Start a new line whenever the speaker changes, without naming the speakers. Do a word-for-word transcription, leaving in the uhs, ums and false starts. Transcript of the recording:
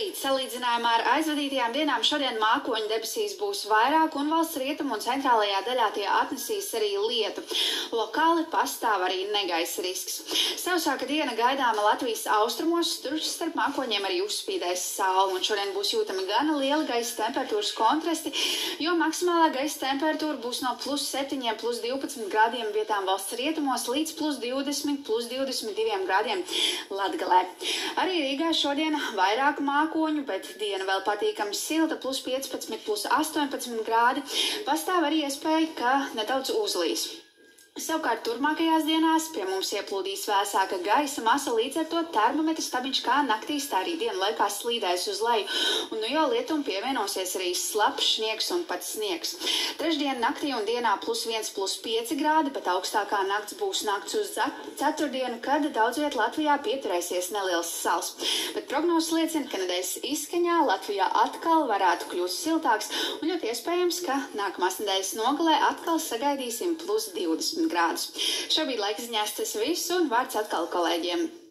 Labrīt! Salīdzinājumā ar aizvadītajām dienām šodien mākoņu debesīs būs vairāk un valsts rietumu un centrālajā daļā tie atnesīs arī lietu. Lokāli pastāv arī negaisa risks. Sausāka diena gaidāma Latvijas austrumos, tur starp mākoņiem arī uzspīdēs saule, un šodien būs jūtami gana liela gaisa temperatūras kontrasti, jo maksimālā gaisa temperatūra būs no plus septiņiem, plus divpadsmit grādiem vietām valsts rietumos līdz plus divdesmit, plus divdesmit diviem grādiem Latgalē. Arī Rīgā šodien vairāk mākoņu, bet diena vēl patīkami silta, plus piecpadsmit, plus astoņpadsmit grādi. Pastāv arī iespēja, ka nedaudz uzlīs. Savukārt turpmākajās dienās pie mums ieplūdīs vēsāka gaisa masa, līdz ar to termometra stabiņš kā naktīs, tā arī dienu laikā slīdēs uz leju, un nu jau lietum pievienosies arī slapjš sniegs un pat sniegs. Trešdien naktī un dienā plus viens, plus pieci grādi, bet augstākā nakts būs nakts uz ceturtdienu, kad daudz viet Latvijā pieturēsies neliels sals. Bet prognozes liecina, ka nedēļas izskaņā Latvijā atkal varētu kļūt siltāks, un ļoti iespējams, ka nākamās nedēļas nogalē atkal sagaidīsim plus divdesmit grādus. Šobrīd laika ziņās tas viss, un vārds atkal kolēģiem.